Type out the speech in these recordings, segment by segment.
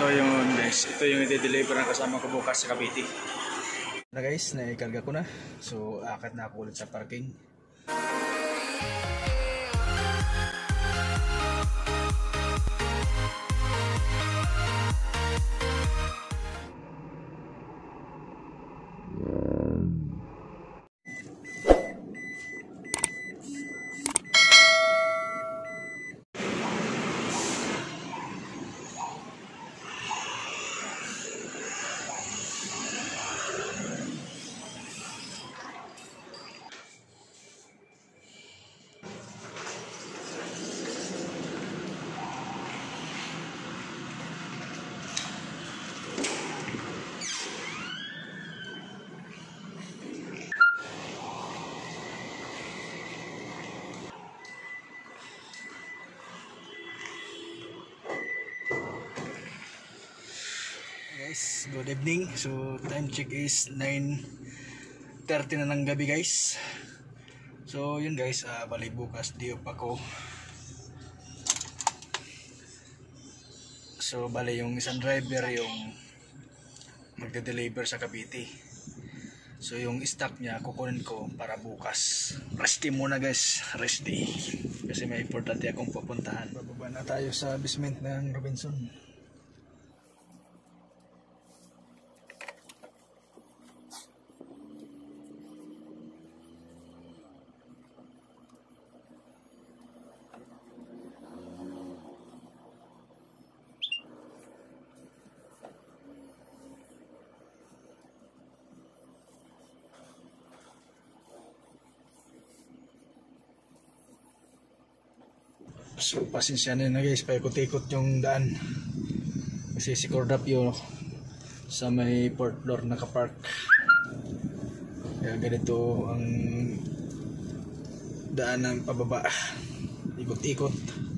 So yun guys, ito yung i-deliver ng kasama ko bukas sa Cavite. Na guys, naikarga ko na. So akit na ako ulit sa parking. Guys, good evening. So time check is 9:30 na ng gabi guys. So yun guys, bali bukas di pa ako. So bali yung isang driver yung magde-deliver sa Cavite. So yung stock niya kukunin ko para bukas. Rest day muna guys, rest day. Kasi may importante akong pupuntahan. Bababa na tayo sa basement ng Robinson. So pasensya na guys, paikot-ikot yung daan kasi si Cordapio sa may port floor nakapark, kaya ganito ang daan ng pababa, ikot-ikot.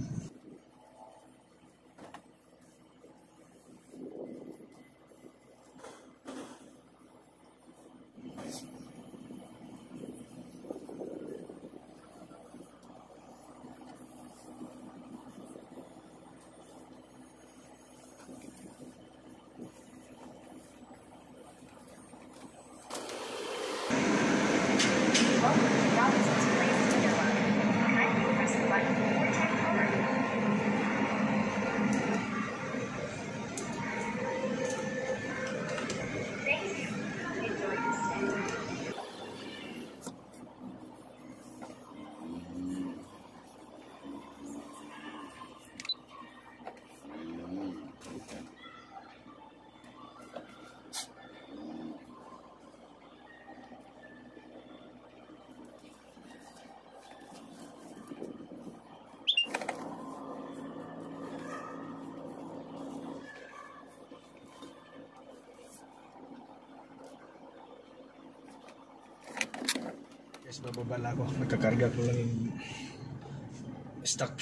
Guys, bababa na ako, nagkakarga ko lang yung stock.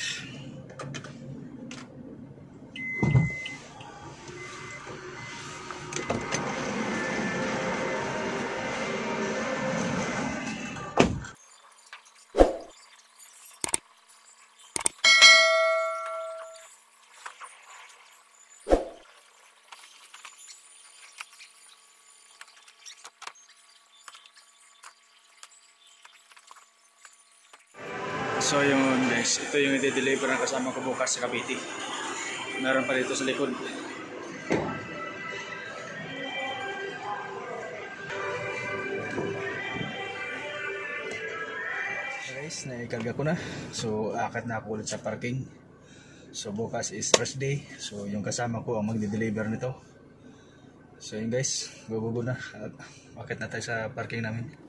So yun guys, ito yung i-deliver ng kasama ko bukas sa Cavite. Meron pa dito sa likod. Guys, naikarga ko na. So akit na ako ulit sa parking. So bukas is rest day. So yung kasama ko ang magde-deliver nito. So yun guys, go na. Akit na tayo sa parking namin.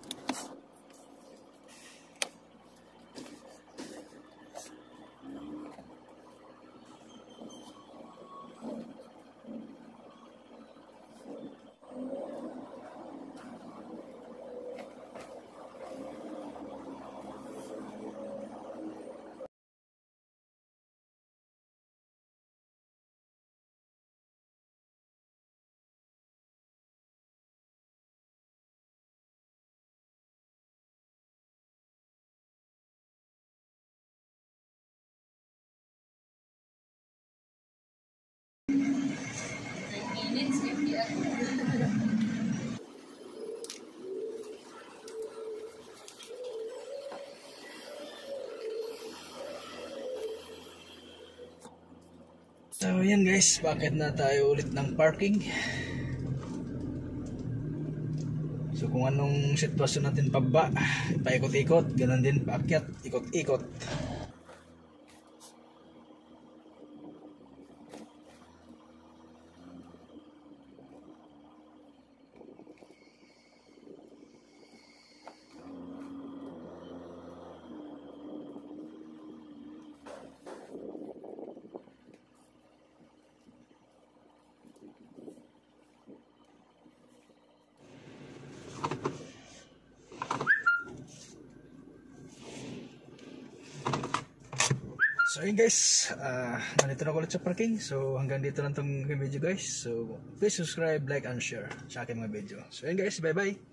So yan guys, bakit na tayo ulit ng parking? So kung anong sitwasyon natin pababa, paikot-ikot, ganun din paakyat, ikot-ikot. So yun guys, nandito na ako ulit sa parking. So hanggang dito lang itong video guys. So please subscribe, like, and share sa aking mga video. So yun guys, bye bye!